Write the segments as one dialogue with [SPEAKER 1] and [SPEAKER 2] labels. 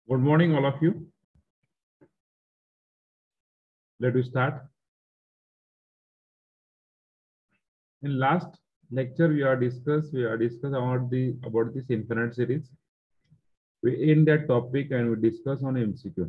[SPEAKER 1] Good morning, all of you. Let us start. In last lecture, we are discussed about this infinite series. We end that topic and we discuss on MCQ.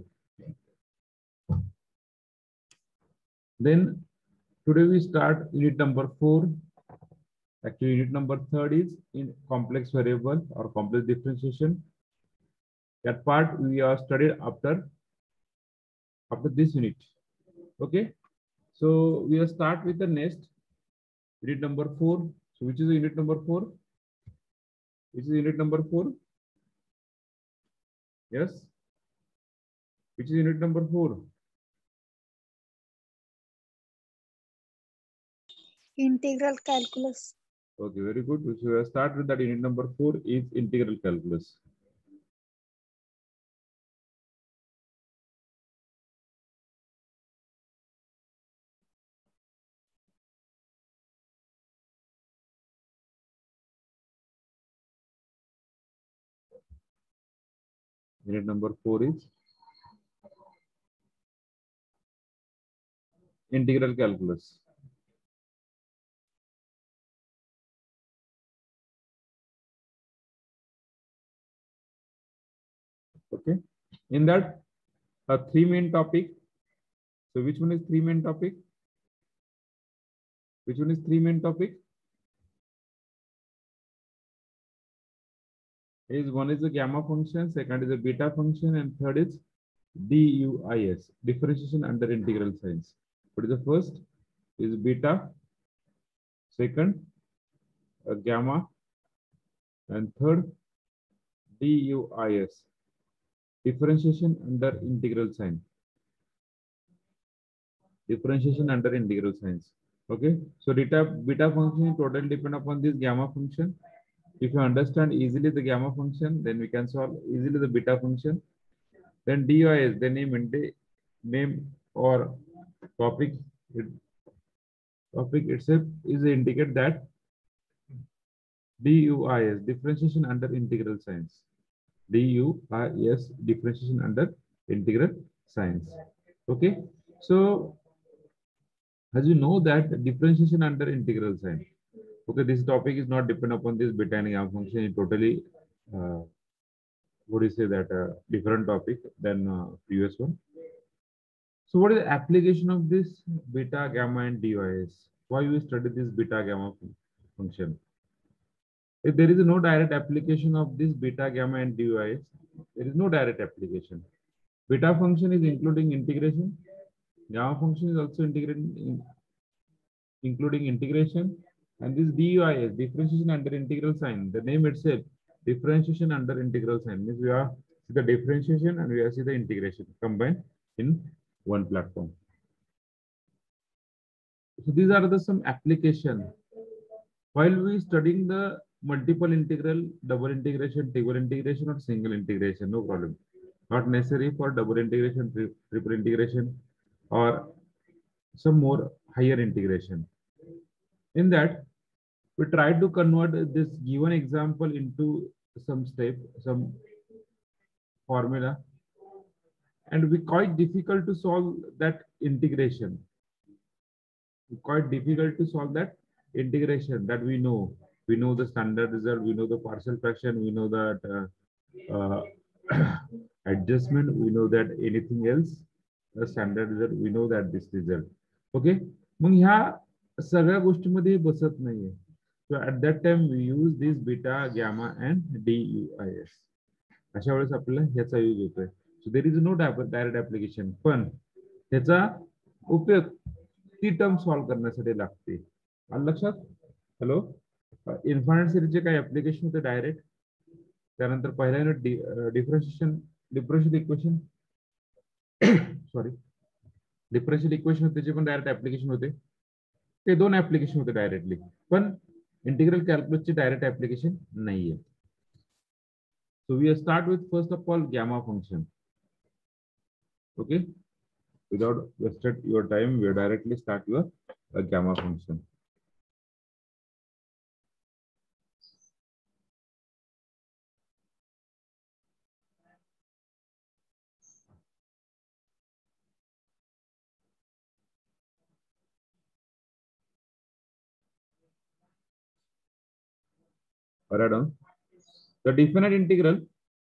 [SPEAKER 1] Then today we start unit number 4. Actually, unit number 3 is in complex variable or complex differentiation. That part we are studied after this unit. Okay. So we will start with the next unit number 4. So which is the unit number 4? Which is unit number 4? Yes. Which is unit number 4?
[SPEAKER 2] Integral calculus.
[SPEAKER 1] Okay, very good. So we will start with that. Unit number 4 is integral calculus. Unit number 4 is integral calculus. Okay. In that, three main topic. So which one is three main topic? Which one is three main topic? One is the gamma function, second is the beta function, and third is DUIS, differentiation under integral signs. What is the first? Is beta, second gamma, and third DUIS, differentiation under integral sign. Differentiation under integral signs. Okay, so beta function totally depend upon this gamma function. If you understand easily the gamma function, then we can solve easily the beta function. Then DUIS, the name or topic itself is indicate that DUIS, differentiation under integral signs. DUIS, differentiation under integral signs. Okay, so as you know that differentiation under integral sign. Okay, this topic is not depend upon this beta and gamma function. It totally, what do you say that different topic than previous one. So what is the application of this beta, gamma, and DUIS? Why we study this beta gamma function? If there is no direct application of this beta, gamma, and DUIS, there is no direct application. Beta function is including integration. Gamma function is also including integration. And this DUIS, differentiation under integral sign, the name itself, differentiation under integral sign, means we are see the differentiation and we are see the integration combined in one platform. So these are the some application. While we studying the multiple integral, double integration, triple integration, or single integration, no problem. Not necessary for double integration, triple integration, or some more higher integration. In that, we try to convert this given example into some step, some formula, and we quite difficult to solve that integration. Quite difficult to solve that integration that we know. We know the standard result, we know the partial fraction, we know that adjustment, we know that anything else, the standard result, we know that this result. Okay, मग ह्या सगळ्या गोष्टींमध्ये बसत नाहीये. So at that time we use this beta, gamma, and DUIS. अशा वेळेस आपल्याला ह्याचा use होतोय. So there is no direct application, पण ह्याचा उपयोग ती टर्म सॉल्व्ह करण्यासाठी लागते. आलं लक्षात? हॅलो, इन्फायनाइट सिरीजचे काही ऍप्लिकेशन होते डायरेक्ट. त्यानंतर पहिल्या unit differential equation sorry differential equation त्याचे पण डायरेक्ट ऍप्लिकेशन होते. ते दोन ऍप्लिकेशन होते डायरेक्टली, पण इंटिग्रल कॅल्क्युलसचे डायरेक्ट ऍप्लिकेशन नाहीये. So we start with first of all gamma function. Okay, without wasted your time, we directly start your gamma function. write down the definite integral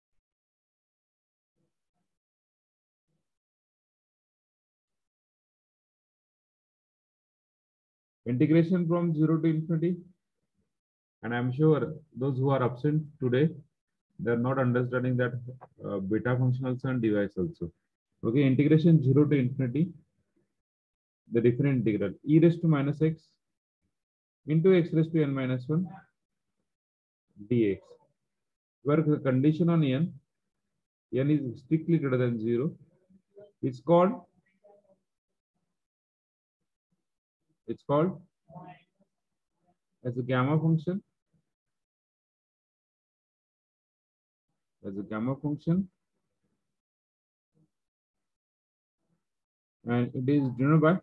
[SPEAKER 1] integration from 0 to infinity. And I'm sure those who are absent today, they're not understanding that beta function also and device also. Okay, integration 0 to infinity, the different integral e raised to minus x into x raised to n minus 1 dx, where the condition on n is strictly greater than 0. It's called as a gamma function, and it is denoted by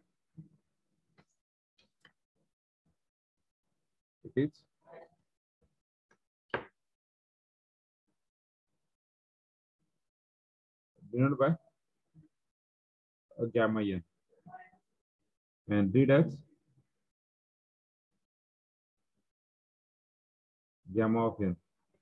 [SPEAKER 1] a gamma n and read as gamma of n.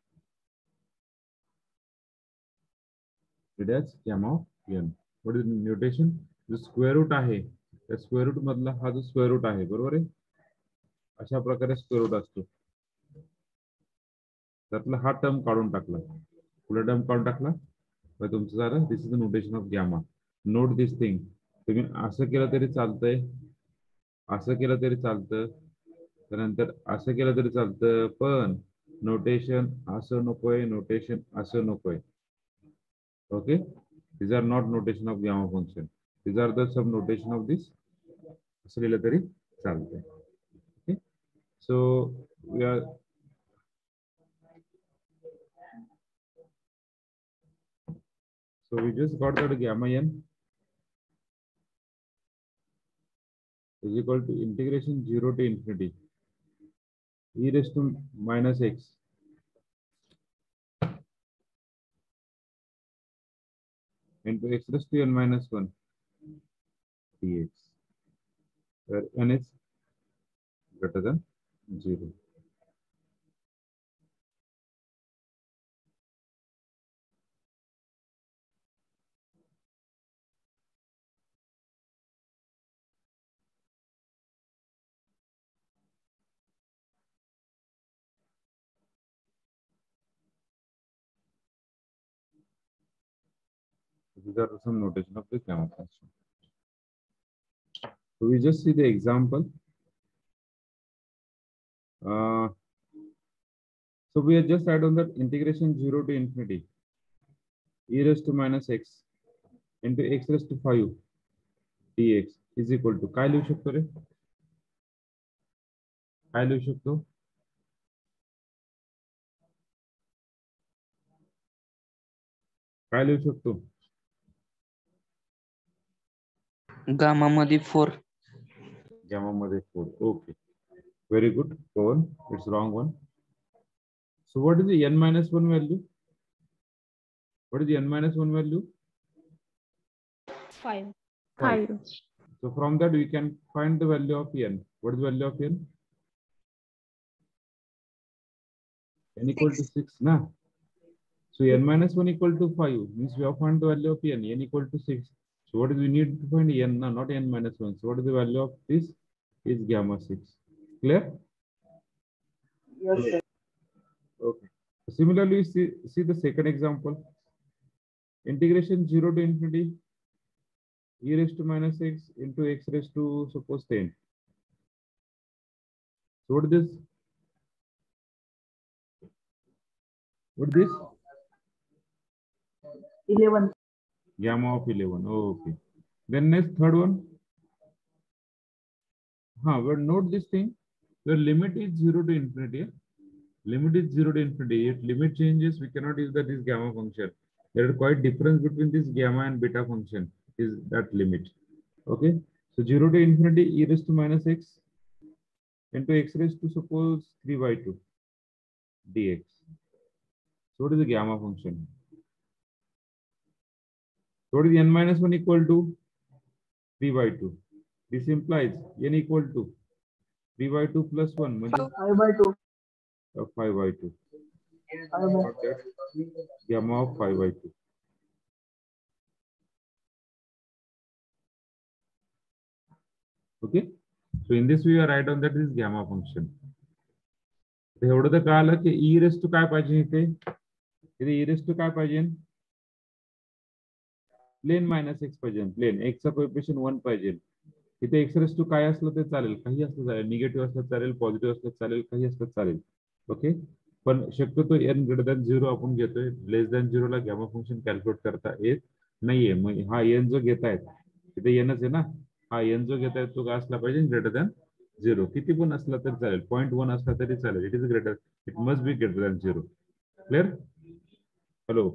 [SPEAKER 1] Read as gamma of n. What is the notation? The square root आहे, त्या square root मधला हा जो square root आहे, बरोबर आहे, अशा प्रकारे स्क्वेअर रूट असतो. त्यातला हा टर्म काढून टाकला, पुढे टर्म काढून टाकला, तर तुमचं झालं this is the notation of gamma. Note this thing. तुम्ही असं केलं तरी चालतंय, असं केलं तरी चालतं, त्यानंतर असं केलं तरी चालतं, पण नोटेशन असं नकोय, नोटेशन असं नकोय. Okay, these are not notation of gamma function. These are the some notation of this oscillatory चालते. Okay, so we just got that gamma n is equal to integration 0 to infinity e raised to minus x into x raised to n minus 1 dx, where n is greater than 0. These are some notation of the gamma function. So we just see the example. So we are just add on that integration 0 to infinity e raised to minus x into x raised to 5 dx is equal to काय लिहू शकतो रे? काय लिहू शकतो? काय लिहू शकतो?
[SPEAKER 3] गामा मध्ये 4.
[SPEAKER 1] Gamma मध्ये 4. Okay. Very good. Go on. It's wrong one. So what is the n minus 1 value? What is the n minus 1 value?
[SPEAKER 2] 5.
[SPEAKER 1] 5. So from that we can find the value of n. What is the value of n? N equal to 6, na? So n minus 1 equal to 5 means we have found the value of n. N equal to 6. So what is we need to find n, na? Not n minus 1. So what is the value of this? Is gamma 6. Clear?
[SPEAKER 3] Yes, sir.
[SPEAKER 1] Okay. Similarly, see the second example. Integration 0 to infinity e raised to minus x into x raised to suppose 10. So what is this? What is this?
[SPEAKER 3] 11.
[SPEAKER 1] Gamma of 11. Okay. Then next third one. But note this thing. The limit is 0 to infinity. Limit is 0 to infinity. If limit changes, we cannot use that is gamma function. There is quite difference between this gamma and beta function. Is that limit? Okay. So 0 to infinity e raised to minus x into x raised to suppose 3 by 2 dx. So what is the gamma function? So what is n minus 1 equal to 3 by 2? This implies n equal to 3 by 2 plus 1.
[SPEAKER 3] 5 by 2.
[SPEAKER 1] 5 by 2. Not that. Gamma of 5/2. Okay. So in this we are write on that is gamma function. एवढं तर कळालं की ई raise to काय पाहिजे इथे ई raise to काय पाहिजे plain minus x पाहिजे प्लेन एक्सचा कोएफिशियंट 1 पाहिजे इथे एक्स रेस टू काय असलं ते चालेल काही असलं चालेल निगेटिव्ह असलं चालेल पॉझिटिव्ह असलं चालेल काही असलं चालेल ओके पण शक्यतो एन ग्रेटर दॅन 0 आपण घेतोय लेस दॅन 0 ला गॅमा फंक्शन कॅल्क्युलेट करता येत नाहीये मग हा एन जो घेतायत तिथे एनच आहे ना हा एन जो घेतायत तो काय असला पाहिजे ग्रेटर दॅन 0 किती पण असला तरी चालेल 0.1 असला तरी चालेल it is greater it must be greater than 0 clear hello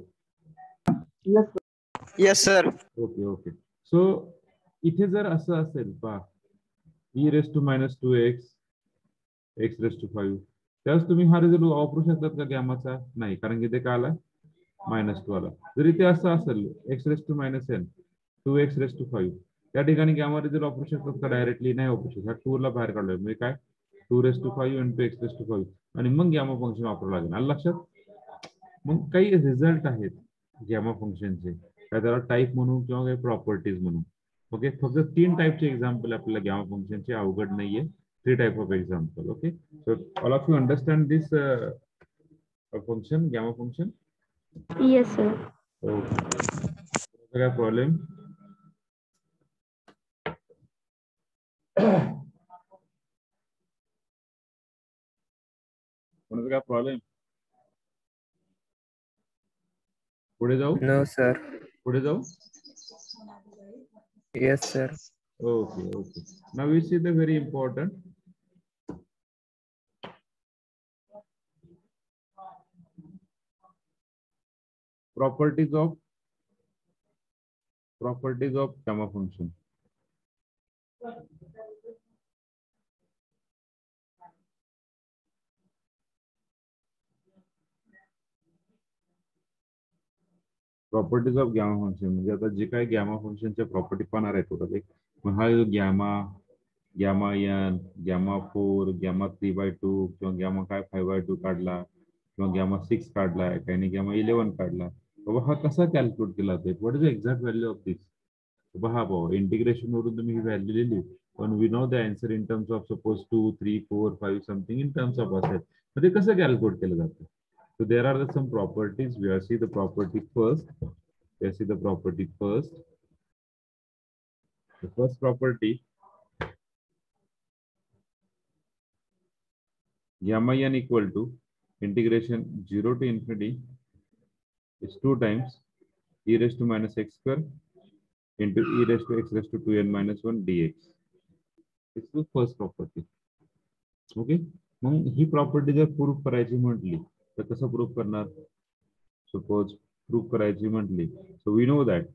[SPEAKER 3] yes sir.
[SPEAKER 1] Okay okay so इथे जर असं असेल पहा e raise to minus 2x x raise to 5 त्यावेळेस तुम्ही हा रिझल्ट वापरू शकतात का गॅमाचा नाही कारण की ते काय आला -2 आला जर इथे असं असेल x raise to minus n 2x raise to 5 त्या ठिकाणी गॅमा रिझल्ट वापरू शकतात का डायरेक्टली नाही वापरू शकत ह्या 2 ला बाहेर काढलोय म्हणजे काय 2 raise to 5 into x raise to 5 आणि मग गॅमा फंक्शन वापरावं लागेल आलं लक्षात मग काही रिझल्ट आहेत गॅमा फंक्शनचे काय त्याला टाईप म्हणून किंवा काही प्रॉपर्टीज म्हणून ओके फक्त 3 टाईपचे एक्झाम्पल आपल्याला गॅमा फंक्शनचे अवघड नाहीये 3 type of example okay so all of you understand this function gamma function
[SPEAKER 2] Yes, sir.
[SPEAKER 1] okay काय problem कोणाचा काय प्रॉब्लेम पुढे जाऊ
[SPEAKER 3] नो सर.
[SPEAKER 1] पुढे जाऊ
[SPEAKER 3] yes sir.
[SPEAKER 1] okay okay now we see the very important properties of gamma function properties of gamma function म्हणजे आता जे काही गॅमा फंक्शनच्या प्रॉपर्टी पाहणार आहे टोटल एक मग हा जो gamma gamma n gamma 4 gamma 3/2 किंवा गॅमा काय 5/2 काढला किंवा गॅमा 6 काढलाय काही गॅमा 11 काढला बाबा हा कसा कॅल्क्युलेट केला जातो what is the exact value of this हा बाबा इंटिग्रेशन वरून तुम्ही ही व्हॅल्यू लिहिली पण we know the answer in terms of suppose 2 3 4 5 something in terms of असेल तर ते कसं कॅल्क्युलेट केलं जातं so there are some properties we are see the property first let's see the property first the first property gamma n equal to integration 0 to infinity is 2 times e raised to minus x square into e raised to x raised to 2n minus 1 dx. This is the first property. Okay. मग ही property जर proof करायची म्हटली तर कसं proof करणार suppose proof करायची म्हटली सो वी नो दॅट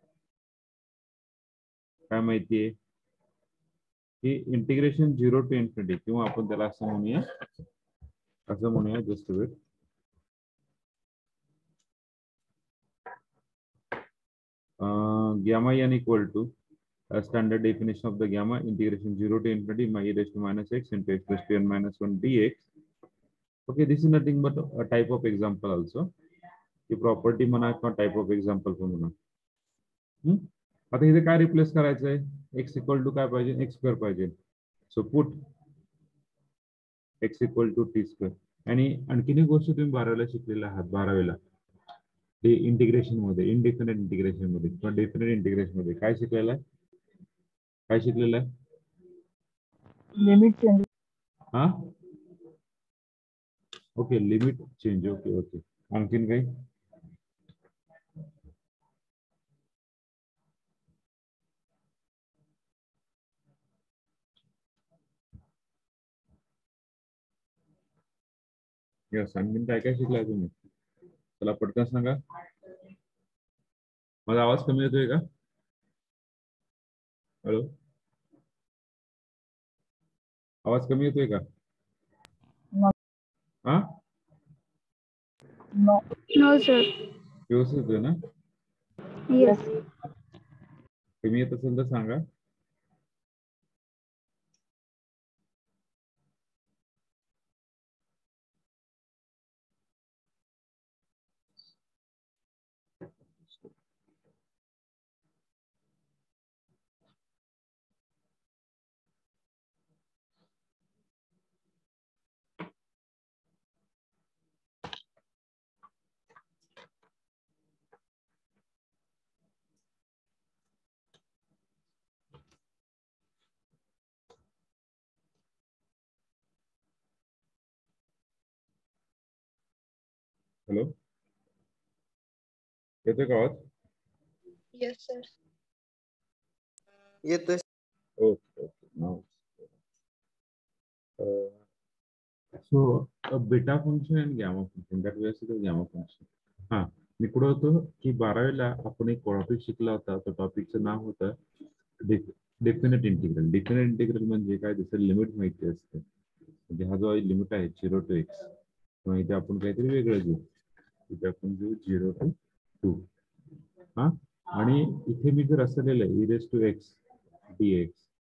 [SPEAKER 1] काय माहितीये की इंटिग्रेशन 0 टू इन्फिनिटी किंवा आपण त्याला असं म्हणूया just wait gamma n equal to a standard definition of the gamma integration 0 to infinity my e raised to minus x into x raised to n minus 1 dx. Okay, this is nothing but a type of example also. की property म्हणा किंवा type of example पण म्हणा आता इथे काय replace करायचंय x equal to काय पाहिजे एक्स स्क्वेअर पाहिजे so put x equal to t square आणि आणखीन एक गोष्ट तुम्ही 12वीला शिकलेला आहात 12वीला ते इंटिग्रेशन मध्ये इनडेफिनेट इंटिग्रेशन मध्ये किंवा डेफिनेट इंटिग्रेशन मध्ये काय शिकलेलं आहे
[SPEAKER 3] लिमिट चेंज.
[SPEAKER 1] हा okay limit change okay okay आणखीन काही यस आणखीन काय काय शिकलाय तुम्ही चला पटकन सांगा माझा आवाज कमी येतोय का हॅलो आवाज कमी येतोय का हा
[SPEAKER 2] No, sir.
[SPEAKER 1] व्यवस्थित येतोय ना
[SPEAKER 2] Yes.
[SPEAKER 1] कमी येत असेल तर सांगा हॅलो, येतोय का आवाज?
[SPEAKER 4] Yes, sir.
[SPEAKER 3] येतोय.
[SPEAKER 1] ओके ओके नाव. So a beta function and gamma function, that way the gamma function. हा, मी पुढे होतो की 12वीला आपण एक टॉपिक शिकला होता. तो टॉपिकचं नाव होतं डेफिनेट इंटिग्रल. डेफिनेट इंटिग्रल म्हणजे काय, जसं लिमिट माहिती असते. म्हणजे हा जो लिमिट आहे 0 to x, किंवा इथे आपण काहीतरी वेगळं घेऊ. इथे आपण घेऊ 0 to 2. हा, आणि इथे मी जर असं लिहिलं e⁻x dx,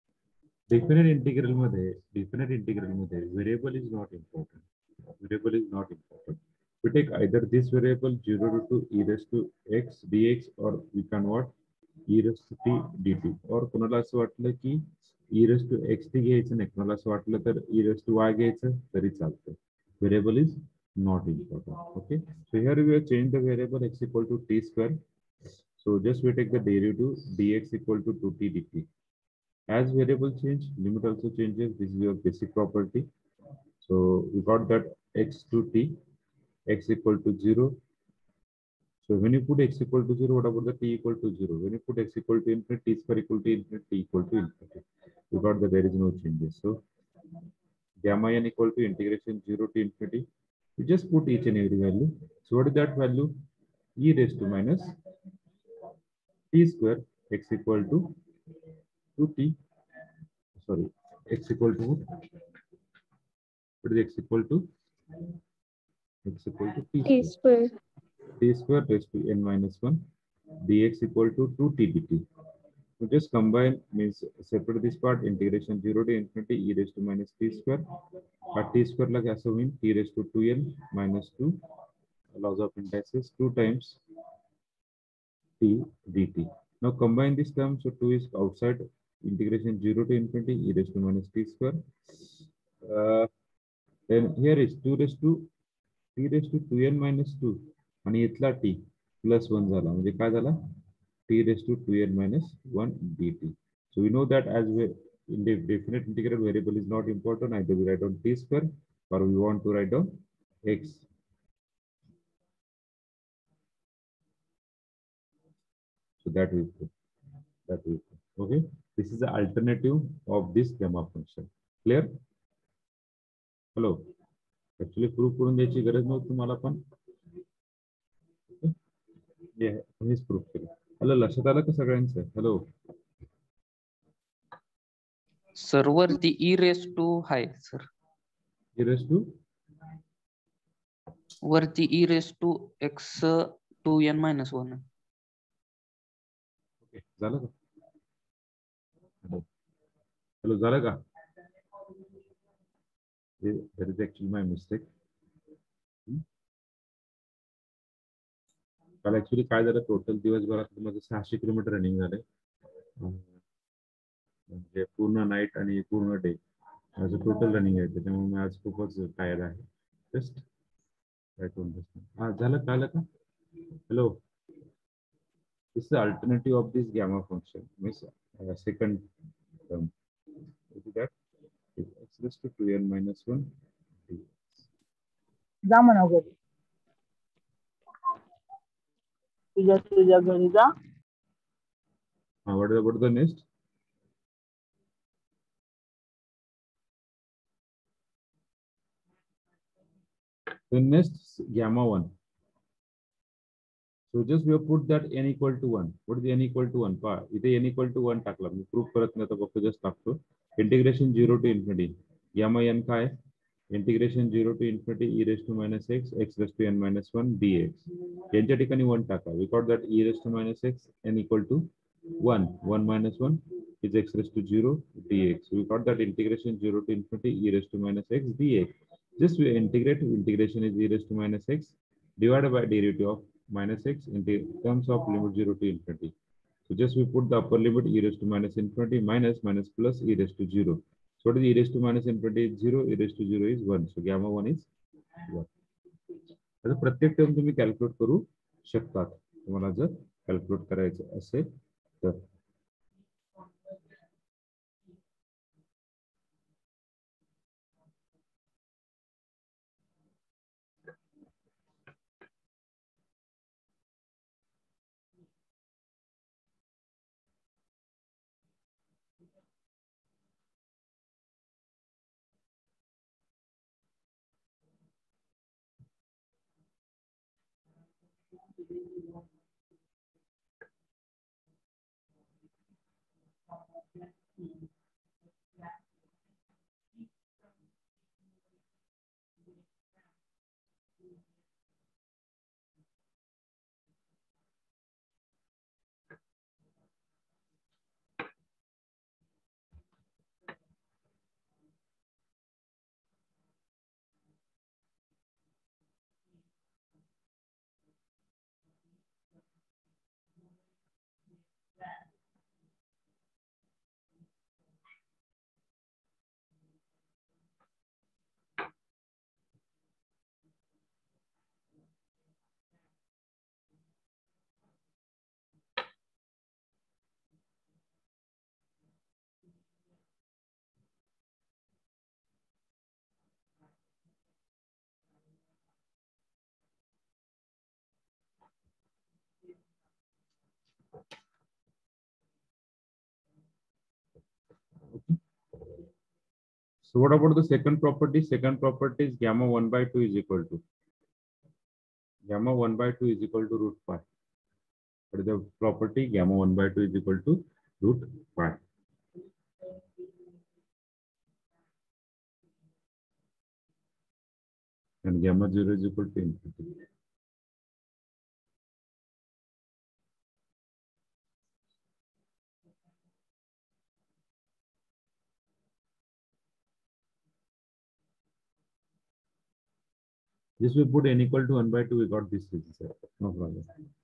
[SPEAKER 1] definite integral मध्ये variable is not important. Variable is not important. We take either this variable 0 to e⁻x dx, or we can what e raised to t dt. or कोणाला असं वाटलं की e⁻x t घ्यायचं नाही, कोणाला असं वाटलं तर e⁻y घ्यायचं तरी चालतं. Variable is not important. Okay. So here we have changed the variable x equal to t square. So just we take the derivative dx equal to 2t dt. As variable change, limit also changes. This is your basic property. So we got that x to t, x equal to 0. So when you put x equal to 0, what about the t equal to 0? When you put x equal to infinity, t square equal to infinity, t equal to infinity. We got that there is no changes. So gamma n equal to integration 0 to infinity. We just put each and every value. So what is that value? E raised to minus t square x equal to 2t. Sorry, x equal to what is x equal to? X equal to t
[SPEAKER 2] T
[SPEAKER 1] square.
[SPEAKER 2] square.
[SPEAKER 1] T square raised to n minus 1 dx equal to 2t dt. So just combine, means separate this part, integration 0 to infinity e raised to minus t square. T square like as mean t raised to 2n minus 2, laws of indices, 2 times t dt. Now combine this term, so 2 is outside, integration 0 to infinity e raised to minus t square. Then here is 2 raised to t raised to 2n minus 2, आणि इथला t plus 1 झाला, म्हणजे काय झाला, t raised to 2n minus 1 dt. So we know that as we in the definite integral, variable is not important. Either we write down t square or we want to write down x. So that we put. Okay. This is the alternative of this gamma function. Clear? Hello. Actually proof करून द्यायची गरज नव्हती तुम्हाला, पण हेच proof केलं. Hello, लक्षात आलं का सगळ्यांचं? हॅलो
[SPEAKER 3] सर वरती ई रेस टू आहे सर.
[SPEAKER 1] e raised to
[SPEAKER 3] वरती e raise to x 2n - 1.
[SPEAKER 1] Okay, झालं का? हॅलो, झालं का? That is actually my mistake. काल ऍक्च्युली काय झालं, टोटल दिवसभरात माझं 600 किलोमीटर रनिंग झालंय. म्हणजे पूर्ण नाईट आणि पूर्ण डे माझं टोटल रनिंग आहे, त्याच्यामुळे मी आज खूपच टायर्ड आहे. जस्ट हा झालं, कळलं का? Hello, this is alternative of this gamma function, means second term. That x raised to 2n minus 1
[SPEAKER 5] जा म्हणा घरी, तुझ्या घरी जा.
[SPEAKER 1] what about the next? The next gamma 1. So just we have put that n equal to 1. What is n equal to 1? पहा, इथे n equal to 1 टाकला, मी proof करत नाही, फक्त जस्ट टाकतो. Integration 0 to infinity gamma n काय, integration 0 to infinity e raised to minus x raised to n minus 1 dx. यांच्या ठिकाणी 1 टाका. We got that e raised to minus x n equal to 1 minus 1 is x raised to 0 dx. We got that integration 0 to infinity e raised to minus x dx. Just we integrate, integration is e raised to minus x divided by derivative of minus x in the terms of limit 0 to infinity. So just we put the upper limit e raised to minus infinity minus plus e raised to 0. So what is e raised to minus infinity is 0, e raised to 0 is 1. So gamma 1 is 1. आता प्रत्येक term तुम्ही calculate करू शकतात, तुम्हाला जर calculate करायचं असेल तर. So what about the second property? Second property is gamma 1 by 2 is equal to gamma 1 by 2 is equal to root pi. What is the property? Gamma 1 by 2 is equal to root pi. And gamma 0 is equal to infinity. This we put n equal to 1 by 2, we got this result. No problem.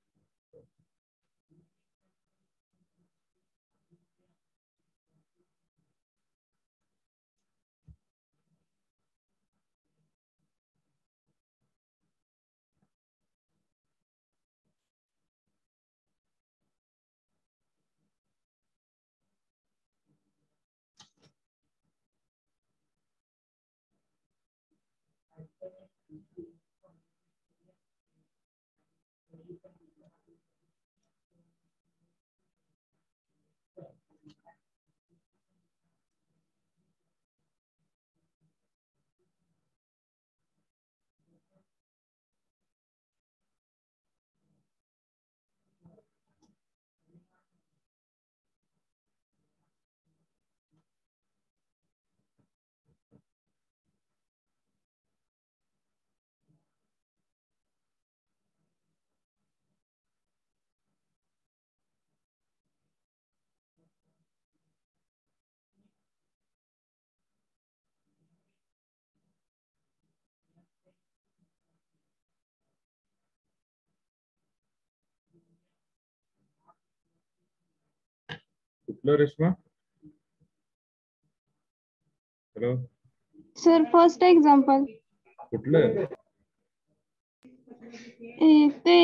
[SPEAKER 1] कुठलं Reshma? Hello
[SPEAKER 2] Sir, first example.
[SPEAKER 1] कुठलं?
[SPEAKER 2] ते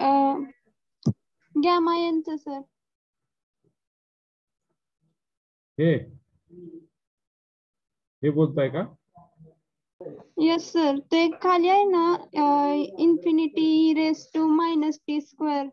[SPEAKER 2] gamma n चं sir.
[SPEAKER 1] हे बोलताय का?
[SPEAKER 2] Yes sir. ते खाली आहे ना infinity raised to minus t square.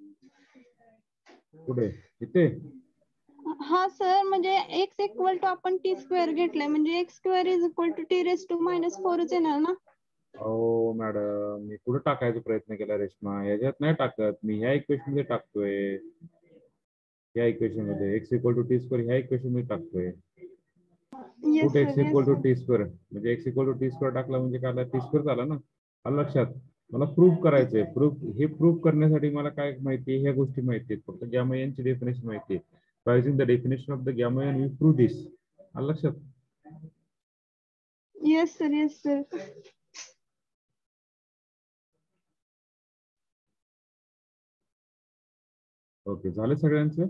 [SPEAKER 1] कुठे? इथे?
[SPEAKER 2] हा सर म्हणजे x इक्वल टू आपण t स्क्वेअर घेतलाय म्हणजे x square is equal to t raise to minus 4 येणार ना.
[SPEAKER 1] हो मॅडम, मी कुठे टाकायचा प्रयत्न केला रेश्मा, याच्यात नाही टाकत मी, ह्या इक्वेशन मध्ये टाकतोय. या इक्वेशन मध्ये x equal to t square ह्या इक्वेशन मध्ये टाकतोय.
[SPEAKER 2] Yes
[SPEAKER 1] कुठे
[SPEAKER 2] sir,
[SPEAKER 1] x
[SPEAKER 2] yes
[SPEAKER 1] equal to
[SPEAKER 2] sir.
[SPEAKER 1] T square म्हणजे x equal to t square टाकला म्हणजे काय टी स्क्वेअर झाला ना. आलं लक्षात? मला प्रूफ करायचंय. प्रूफ करण्यासाठी मला काय माहिती, ह्या गोष्टी माहिती आहेत. फक्त गॅमा एन ची डेफिनेशन माहिती आहे. By using the definition of the gamma n, we prove this. आलं लक्षात?
[SPEAKER 2] Yes sir, yes sir.
[SPEAKER 1] Okay, झालं सगळ्यांचं?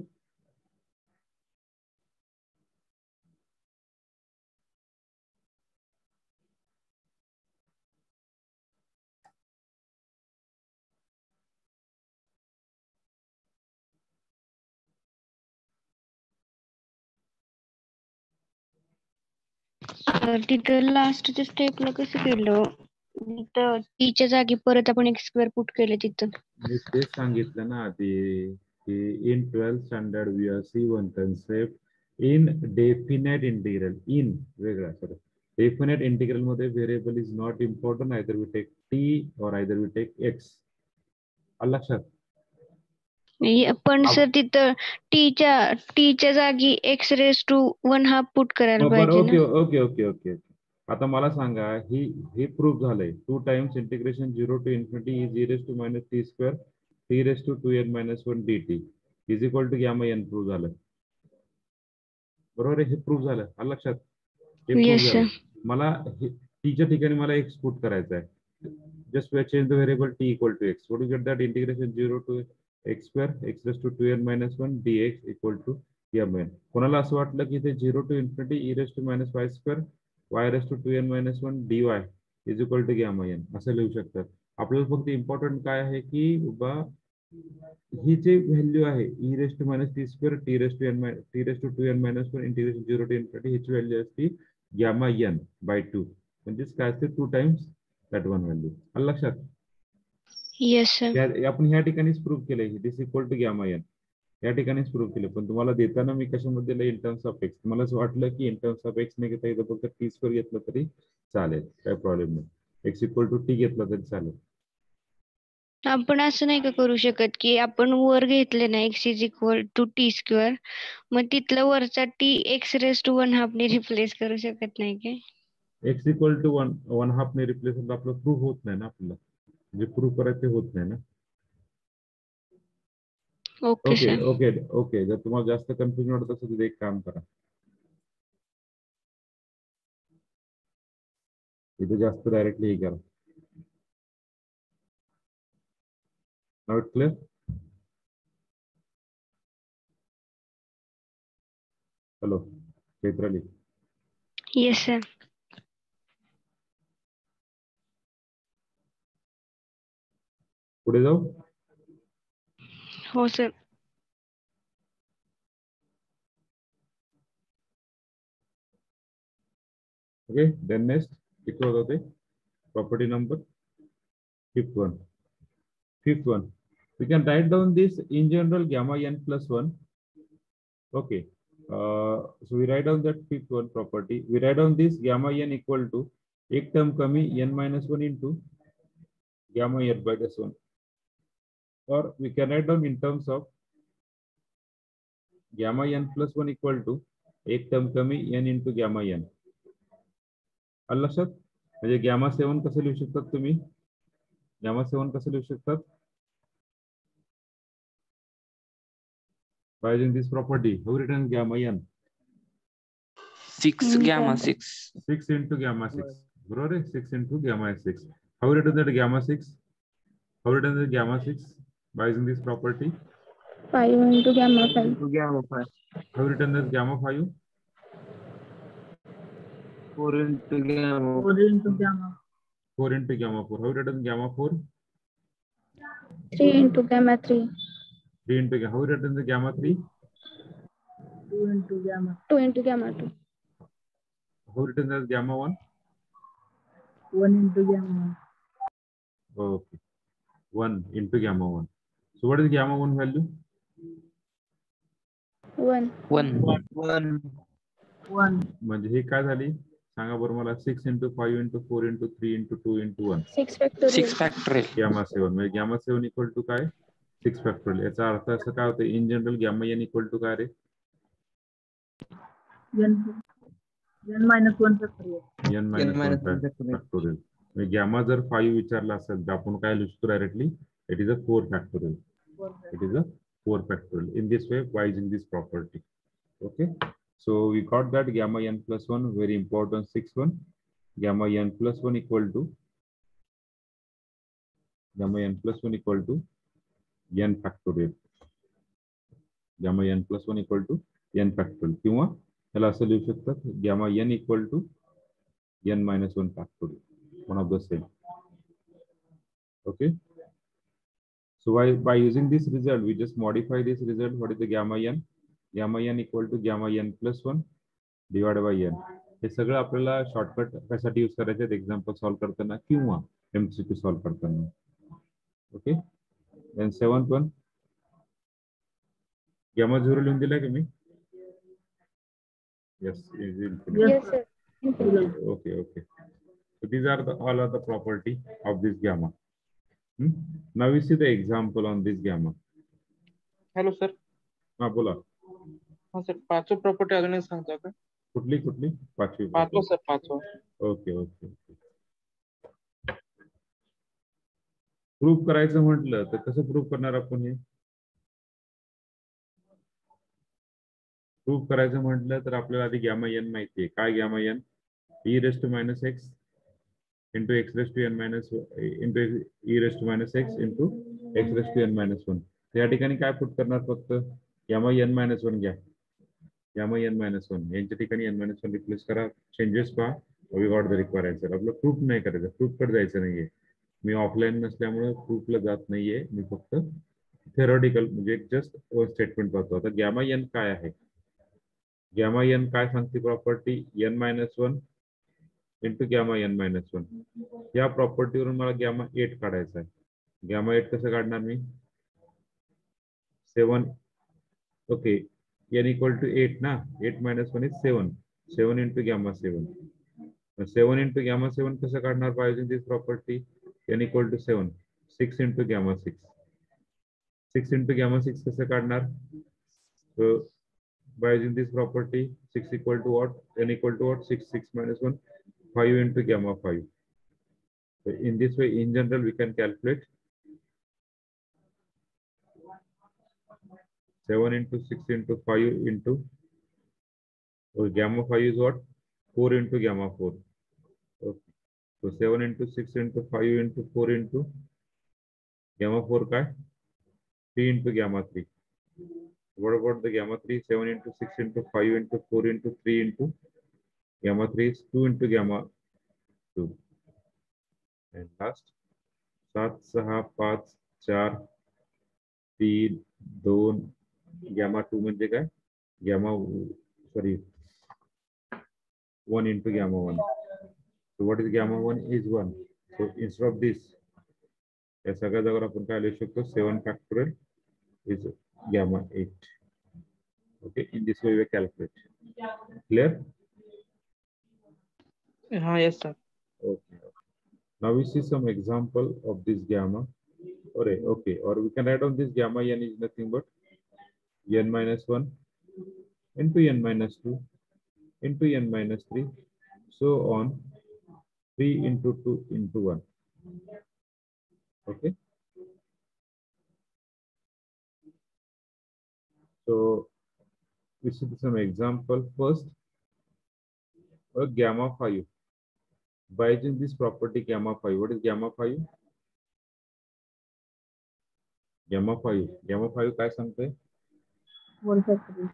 [SPEAKER 2] तिथं लास्टच्या स्टेपला कसं केलं, तिथं टीच्या जागी परत आपण एक स्क्वेअर पुट केलं तिथं.
[SPEAKER 1] मी तेच सांगितलं ना आधी की in 12th standard we are see one concept in definite integral. In वेगळा सॉरी, डेफिनेट इंटिग्रल मध्ये variable is not important, either we take t और आयदर वी टेक एक्स. आलं लक्षात?
[SPEAKER 2] पण सर तिथं टीच्या जागी एक्स रेस टू 1/2 पुट करायला
[SPEAKER 1] बरं
[SPEAKER 2] पाहिजे
[SPEAKER 1] ओके
[SPEAKER 2] ना.
[SPEAKER 1] Okay okay okay. आता मला सांगा हे प्रूफ झालंय 2 times integration 0 to infinity is e raised to minus t square t raised to 2n minus 1 dt is equal to gamma n proof झालं. बरोबर आहे, हे प्रूफ झालं. आलं लक्षात? हे प्रूफ
[SPEAKER 2] येस
[SPEAKER 1] झालं.
[SPEAKER 2] सर.
[SPEAKER 1] मला टीच्या ठिकाणी मला एक्स पुट करायचं आहे. Just change the variable t equal to x. What you get that integration 0 to x square x raise to 2n minus 1 dx equal to mn. कोणाला असं वाटलं की ते 0 to infinity e raise to minus Y square y raise to 2n minus 1 dy is equal to gamma n असं लिहू शकतात. आपल्याला फक्त इम्पॉर्टंट काय आहे की बाबा ही जे व्हॅल्यू आहे e raise to minus t square t raise to 2n minus 1 integration 0 to infinity ह्याची व्हॅल्यू असते गॅमा n बाय 2 म्हणजेच काय असते 2 टाइम्स दॅट वन व्हॅल्यू. आलं लक्षात?
[SPEAKER 2] Yes sir.
[SPEAKER 1] आपण ह्या ठिकाणीच प्रूव्ह केलंय this equal to gamma n. या ठिकाणीच प्रूव्ह केलं, पण तुम्हाला देताना मी कशामध्ये दिलं इन टर्म्स ऑफ एक्स. मला असं वाटलं की इन टर्म्स ऑफ एक्स नाही घेता येतं, फक्त टी स्क्वेअर घेतलं तरी चालेल, काही प्रॉब्लेम नाही. एक्स इक्वल टू टी घेतला तरी चालेल.
[SPEAKER 2] आपण असं नाही का करू शकत की आपण वर घेतले ना x is equal to t square, मग तिथलं वरचा टी एक्स रेस टू 1/2 ने रिप्लेस करू शकत नाही काय?
[SPEAKER 1] एक्स इक्वल टू 1/2 ने रिप्लेस होतं आपलं प्रूव्ह होत नाही ना, आपल्याला जे प्रूव्ह करायचं ते होत नाही ना.
[SPEAKER 2] Okay
[SPEAKER 1] okay
[SPEAKER 2] sir.
[SPEAKER 1] Okay okay. जर तुम्हाला जास्त कन्फ्युजन वाटत असेल तर एक काम करा, इथे जास्त डायरेक्टली हे करा. Now it clear? Hello Chaitrali.
[SPEAKER 2] Yes sir.
[SPEAKER 1] पुढे जाऊ.
[SPEAKER 2] हो सर.
[SPEAKER 1] ओके देन नेक्स्ट किती होत होते property number fifth one. We can write down this in general gamma n plus 1. Okay. So we write down that fifth one property. We write down this gamma n equal to एक term कमी n minus 1 into gamma n by this one. Or we can write down in terms of gamma n plus 1 equal to एक term कमी n into gamma n. आलं लक्षात? म्हणजे gamma 7 कसं लिहू शकतात तुम्ही? गॅमा 7 कसं लिहू शकतात? By using this property, how written gamma n?
[SPEAKER 3] 6 gamma 6.
[SPEAKER 1] 6 into gamma 6. बरोबर आहे? 6 into gamma 6. How written that gamma 6? How written that gamma 6? By using this property?
[SPEAKER 5] 5 into gamma 5.
[SPEAKER 1] How written that gamma 5?
[SPEAKER 3] 4 into gamma
[SPEAKER 5] 4 into gamma.
[SPEAKER 1] 4 into gamma 4. How written gamma 4?
[SPEAKER 5] 3 into gamma 3.
[SPEAKER 1] 3 into gamma. How written the gamma 3?
[SPEAKER 5] 2 into gamma. 2 into gamma 2.
[SPEAKER 1] How written as gamma 1?
[SPEAKER 5] 1 into gamma 1.
[SPEAKER 1] Okay. 1 into gamma 1. So what is gamma 1 value?
[SPEAKER 5] 1.
[SPEAKER 3] 1.
[SPEAKER 1] म्हणजे हे काय झाली सांगा बरं मला. 6 into 5 into 4 into 3 into 2 into 1.
[SPEAKER 5] 6 factorial.
[SPEAKER 3] 6 factorial.
[SPEAKER 1] Gamma 7 म्हणजे gamma 7 equal to काय 6 factorial. याचा अर्थ असं काय होतं in general gamma n equal to काय रे?
[SPEAKER 5] n minus 1 factorial.
[SPEAKER 1] n minus 1 factorial. म्हणजे गॅमा जर 5 विचारला असेल तर आपण काय लिहू शकतो directly it is a 4 factorial. It is a 4 factorial. In this way, by using this property. Okay. So we got that gamma n plus 1, very important 6 one. Gamma n plus 1 equal to n factorial. Gamma n plus 1 equal to n factorial. किंवा त्याला असं लिहू शकतात gamma n equal to n minus 1 factorial. One of the same. Okay. So by using this result, we just modify this result. What is the gamma n? Gamma n equal to gamma n plus 1 divided by n. हे सगळं आपल्याला shortcut कशासाठी use करायचे example solve करताना किंवा MCQ solve करताना. Okay. Then 7th one. गॅमा 0 लिहून दिलाय का मी? Yes, is infinite.
[SPEAKER 5] Yes, sir.
[SPEAKER 1] Okay. So these are all of the property of this gamma. Now we see the example on this gamma.
[SPEAKER 6] Hello sir.
[SPEAKER 1] हा बोला.
[SPEAKER 6] हा sir, पाचवं property अजून एक सांगता का?
[SPEAKER 1] कुठली पाचवी?
[SPEAKER 6] पाचवं सर, पाचवं.
[SPEAKER 1] Okay okay okay. प्रूफ करायचं म्हटलं तर कसं प्रूफ करणार आपण? हे प्रूफ करायचं म्हटलं तर आपल्याला आधी गॅमा एन माहिती आहे. काय gamma n? e raised to minus x into x raised to n minus into e raised to minus x into x raised to n minus 1. या ठिकाणी काय पुट करणार? फक्त गॅमा n minus 1 घ्या. Gamma n minus 1 यांच्या ठिकाणी n minus 1 replace करा. Changes पहा. We got the require answer. आपलं प्रूफ नाही करायचं, प्रूफ कडे जायचं नाहीये. मी ऑफलाईन नसल्यामुळे प्रूफला जात नाहीये. मी फक्त थेरॉटिकल म्हणजे जस्ट स्टेटमेंट पाहतो. आता गॅमा n काय आहे? गॅमा n काय सांगते property? n minus 1 into gamma n minus 1. या प्रॉपर्टीवरून मला गॅमा 8 काढायचा आहे. गॅमा 8 कसं काढणार मी? 7. ओके, n equal to 8 ना. 8 minus 1 is 7. 7 into gamma 7. 7 into gamma 7 कसं काढणार पाहिजे this property? n equal to 7. 6 into gamma 6. 6 into gamma 6 कसं काढणार? So by using this property, 6 equal to what? n equal to what? 6. 6 minus 1. 5 into gamma 5. So in this way, in general, we can calculate 7 into 6 into 5 into gamma 5 is what? 4 into gamma 4. Okay. So 7 into 6 into 5 into 4 into gamma 4 काय? 3 into gamma 3. What about the gamma 3? 7 into 6 into 5 into 4 into 3 into gamma 3 is 2 into gamma 2. And last 7, 6, 5, 4, 3, 2. Gamma 2 म्हणजे काय? Sorry, 1 into gamma 1. So what is gamma 1? Is 1. So instead of this, या सगळ्या जागेवर आपण काय लिहू शकतो? 7 factorial is gamma 8. Okay, in this way we calculate. Clear?
[SPEAKER 6] हा, yes sir.
[SPEAKER 1] Okay. Now we see some example of this gamma. Okay, or we can write on this gamma n is nothing but n minus 1 into n minus 2 into n minus 3, so on 3 into 2 into 1. Okay. So we see some example. First, a gamma 5. By using this property gamma 5, what is gamma 5? Gamma 5. Gamma 5 काय सांगते?
[SPEAKER 5] 1 factorial.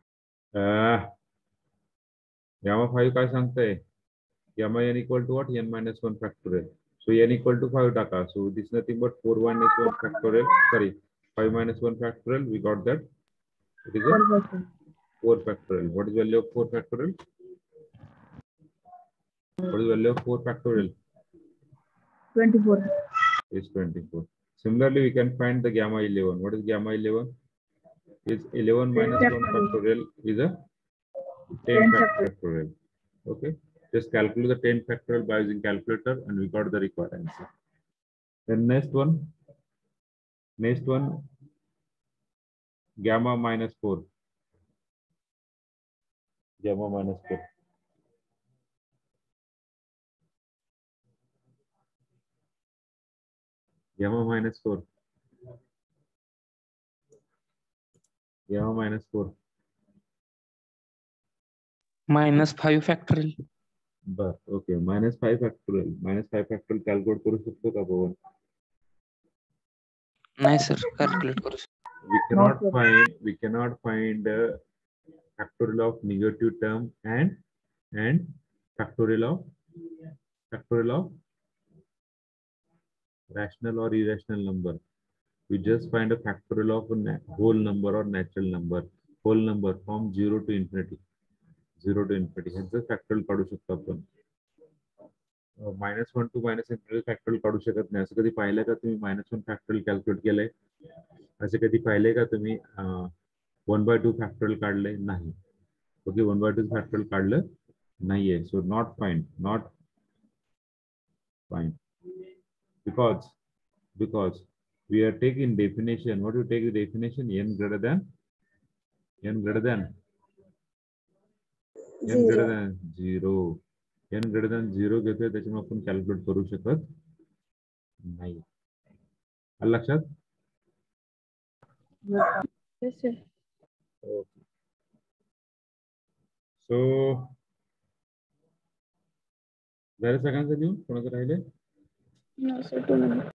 [SPEAKER 1] Gamma 5 काय सांगते? Gamma n equal to what? N minus 1 factorial. So n equal to 5 taka. So this is nothing but 4 minus 1 factorial. Sorry, 5 minus 1 factorial. We got that. It is a
[SPEAKER 5] 4 factorial.
[SPEAKER 1] 4 factorial. What is value of 4 factorial? What is value of 4 factorial?
[SPEAKER 5] 24.
[SPEAKER 1] Is 24. Similarly, we can find the gamma 11. What is gamma 11? Is 11 minus 1 factorial is a 10 factorial. Okay. Just calculate the 10 factorial by using calculator and we got the required answer. Then next one, gamma minus 4. Gamma minus 4. Gamma minus 4. Gamma minus 4.
[SPEAKER 3] minus 5 factorial.
[SPEAKER 1] But okay, minus 5 factorial. Minus 5 factorial calculate करू शकतो का भवन?
[SPEAKER 3] नाही sir, calculate करू शकतो.
[SPEAKER 1] We cannot find factorial of negative term and factorial of rational or irrational number. We just find a factorial of a whole number or natural number. Whole number from 0 to infinity. 0 to infinity. Hence the factorial काढू शकतो आपण. -1 to -infinity factorial काढू शकत नाही. असं कधी पाहिलं का तुम्ही -1 factorial calculate केलंय? असे कधी पाहिलंय का तुम्ही 1/2 factorial काढलंय? नाही. ओके, 1/2 factorial काढलं नाहीये. So not fine. Because we are taking definition. What do you take the definition? N greater than n greater than 0. n greater than 0 घेतोय त्याच्यामुळे आपण कॅल्क्युलेट करू शकत नाही. आलं लक्षात?
[SPEAKER 5] Yes, sir.
[SPEAKER 1] ओके. सो झालं सगळ्यांचं लिहून? कोणाचं राहिले?
[SPEAKER 5] No, sir. 2 minutes.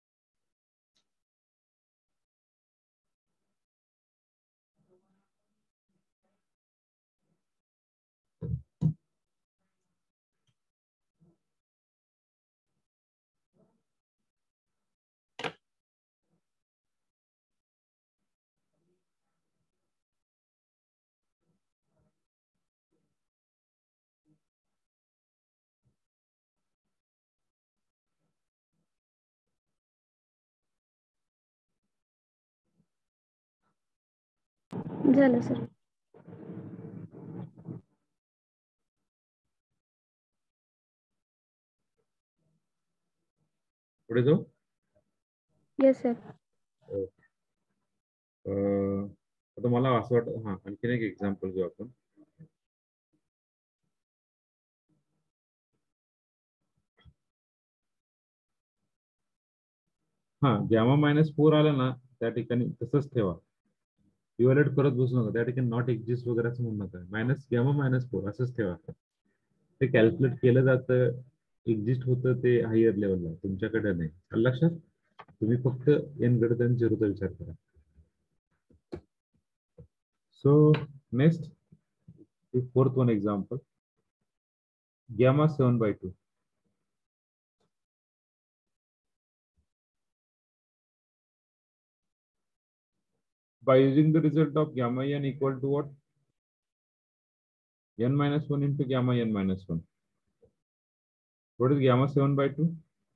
[SPEAKER 5] झालं सर.
[SPEAKER 1] पुढे जाऊ.
[SPEAKER 5] Yes, sir.
[SPEAKER 1] आता मला असं वाटतं आणखीन एक एक्झाम्पल घेऊ आपण. गॅमा -4 आलं ना त्या ठिकाणी तसंच ठेवा. इव्हॅल्युएट करत बसू नका. त्या ठिकाणी नॉट एक्झिस्ट वगैरे असं म्हणू नका. गॅमा -4 असंच ठेवा. ते कॅल्क्युलेट केलं जातं, एक्झिस्ट होतं ते हायर लेवलला, तुमच्याकडे नाही. लक्षात? तुम्ही फक्त n greater than 0 चा विचार करा. So next, the fourth one example, gamma 7/2. By using the result of gamma n equal to what? n minus 1 into gamma n minus 1. What is gamma 7/2?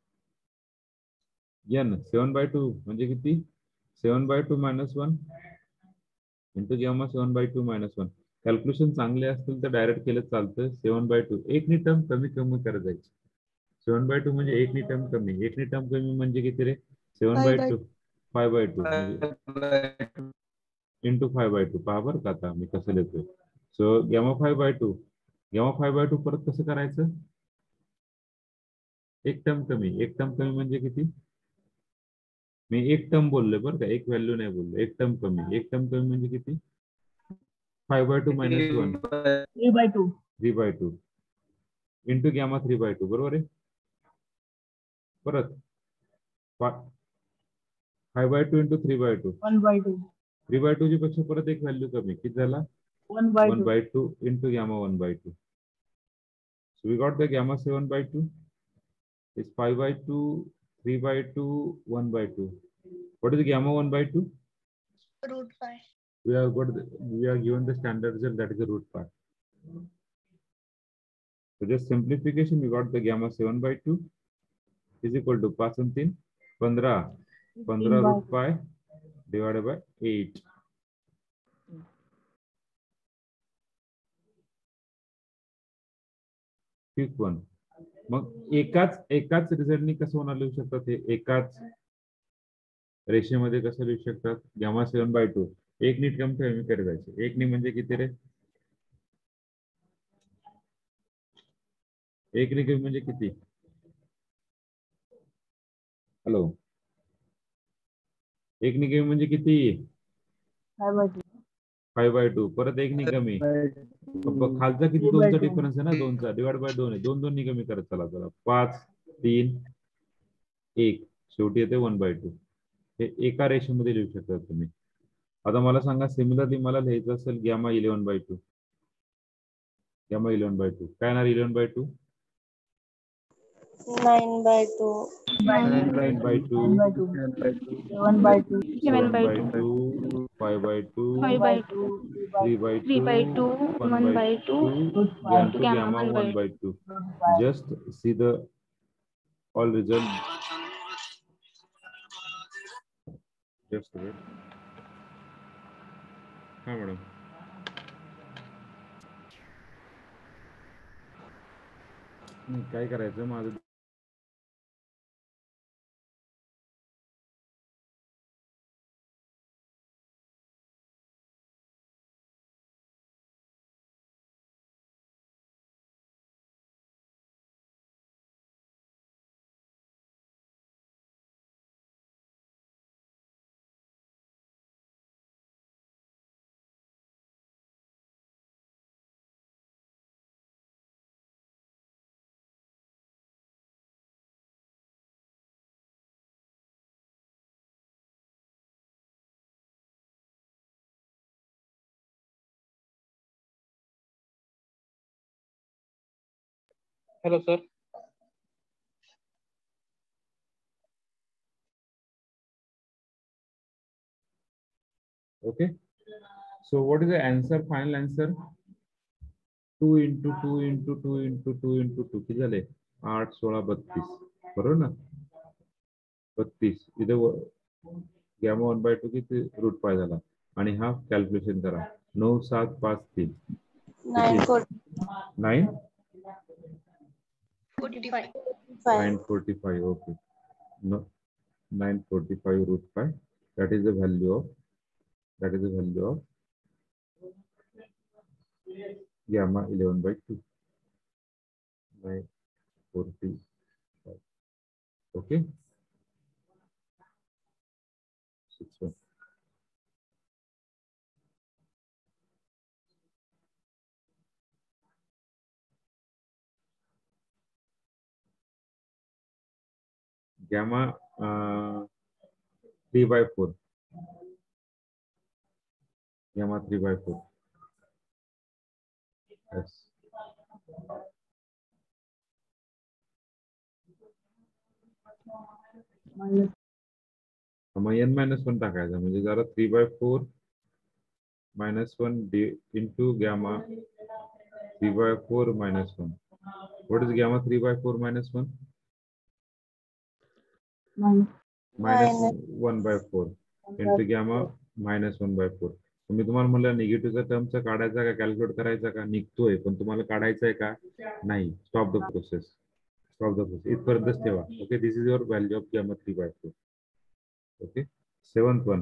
[SPEAKER 1] n 7/2 म्हणजे किती? 7/2 minus 1 into gamma 7/2 minus 1. Calculation चांगले असतील तर direct केलं चालतं. 7/2 एक नी term कमी कमी करत जायची. 7/2 म्हणजे एक नी टर्म कमी. एक नी टर्म कमी म्हणजे किती रे? 7/2 5/2 into 5/2. पहा बरं का आता मी कसं लिहितोय. सो गॅमा 5/2. गॅमा 5/2 परत कसं करायचं? एक टर्म कमी म्हणजे किती? मी एक टर्म बोललोय बरं का, एक व्हॅल्यू नाही बोललो. एक टर्म कमी. एक टर्म कमी म्हणजे किती? 5/2 minus 1.
[SPEAKER 5] 3/2.
[SPEAKER 1] 3/2 into gamma 3/2. बरोबर आहे. परत 5/2 into 3/2.
[SPEAKER 5] 1/2.
[SPEAKER 1] 3/2 ची पेक्षा परत एक व्हॅल्यू कमी. किती झाला?
[SPEAKER 5] 1/2.
[SPEAKER 1] 1/2 into gamma 1/2. So we got the gamma 7/2 is 5/2, 3/2, 1/2. What is the gamma 1/2?
[SPEAKER 4] √5.
[SPEAKER 1] We are given the standard result, that is the root part. So just simplification, we got the gamma 7/2 is equal to 5 and 3, 15 √5 divided by 8. Fifth one. मग एकाच रिझल्टनी कसं होणार लिहू शकतात हे? एकाच रेषेमध्ये कसं लिहू शकतात? Gamma 7/2 एक नीट कम कमी करायचे. एक नी म्हणजे किती रे? एक नी कमी म्हणजे किती? हॅलो, एक नी कमी म्हणजे किती? 5/2. परत एक नी कमी. खालचा किती? 2चा डिफरन्स आहे ना, 2चा डिवाइड बाय 2 आहे. 2 नी कमी करत चला. 5, 3, 1 शेवटी येते 1/2. हे एका रेषेमध्ये लिहू शकता तुम्ही. आता मला सांगा, सिमिलरली मला लिहायचं असेल गॅमा 11/2. गॅमा 11/2 काय येणार? 11/2
[SPEAKER 4] 9/2.
[SPEAKER 1] 9/2
[SPEAKER 5] 7/2.
[SPEAKER 2] 7/2
[SPEAKER 1] 5/2
[SPEAKER 2] 5/2
[SPEAKER 1] 3/2
[SPEAKER 2] 3/2 1/2
[SPEAKER 1] 1/2
[SPEAKER 2] into gamma
[SPEAKER 1] gamma
[SPEAKER 2] 1/2.
[SPEAKER 1] 1/2. Just see the all result. Just wait. हा मॅडम, काय करायचं माझं
[SPEAKER 6] Hello, sir.
[SPEAKER 1] Okay. So what is the answer? Final answer? 2 into 2 into 2 into 2 into 2 किती झाले? 8, 16, 32. बरोबर ना? 32. इथे गॅमा 1/2 किती रूट पाय झाला आणि हा कॅल्क्युलेशन करा. 9, 7, 5, 3. 9
[SPEAKER 4] 45.
[SPEAKER 1] 945. Okay. No, 945 root 5. That is the value of gamma 11/2. 945. Okay. 6. Gamma 3/4. Gamma 3/4. Yes. Mug n-1 टाकायचा म्हणजे जरा 3/4 -1 into gamma 3/4 -1. What is gamma 3/4 -1? -1/4 into gamma -1/4. मी तुम्हाला म्हणलं निगेटिव्हचा टर्मचा काढायचा का कॅल्क्युलेट करायचा का? निघतोय पण तुम्हाला काढायचा आहे का? नाही. Stop the process. इथपर्यंतच ठेवा. Okay. This is your value of gamma 3/4. Okay. 7th one.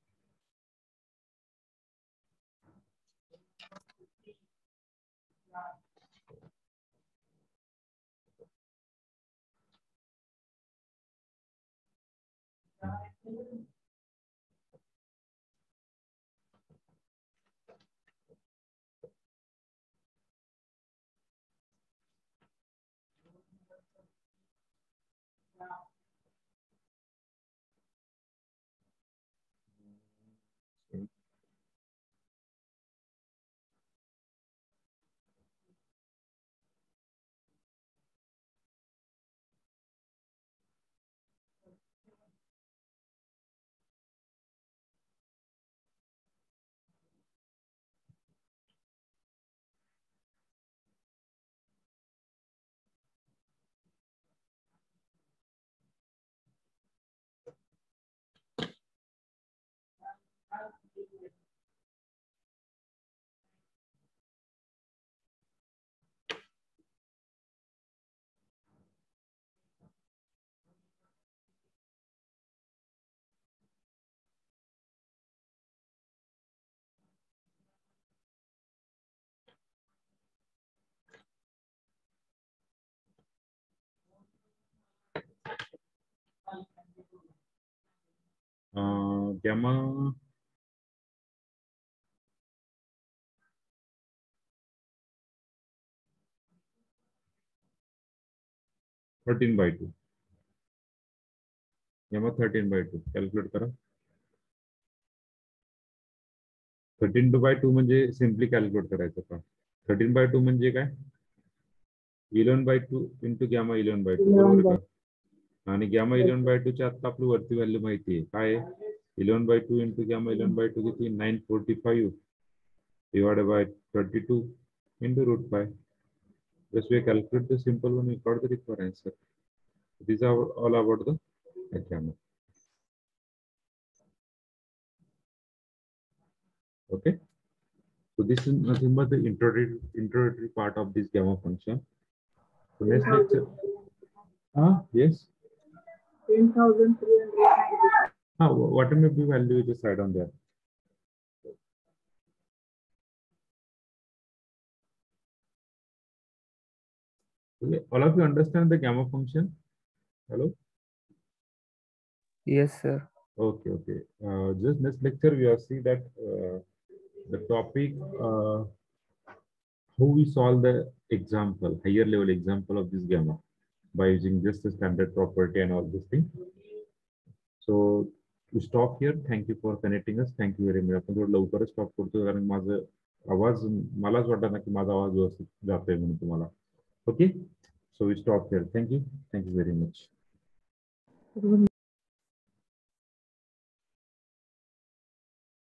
[SPEAKER 1] Gamma 13/2. Gamma 13/2. Calculate करा. 13/2 म्हणजे सिम्पली कॅल्क्युलेट करायचं का? 13/2 म्हणजे काय? 11/2 into gamma 11/2. बरोबर का? आणि गॅमा 11/2 ची आता आपली वरती व्हॅल्यू माहिती आहे. काय आहे? 11/2 into gamma 11/2 किती? 945 divided by 32 into root 5. Just we calculate the simple one, we got the required answer. These are all about the gamma. Okay. So this is nothing but the introductory part of this gamma function. So next lecture. Yes.
[SPEAKER 5] 10,390.
[SPEAKER 1] What may be value you just write on there. Okay. All of you understand the gamma function? Hello.
[SPEAKER 3] Yes, sir.
[SPEAKER 1] Okay. Okay. Just next lecture we will see that the topic how we solve the example, higher level example of this gamma by using just the standard property and all this thing. So to stop here, thank you for connecting us. Thank you very much. आपण थोडं लवकरच stop करतो कारण माझा आवाज मलाच वाटत ना की माझा आवाज व्यवस्थित जातोय म्हणून तुम्हाला. Okay. So we stop here. Thank you very much.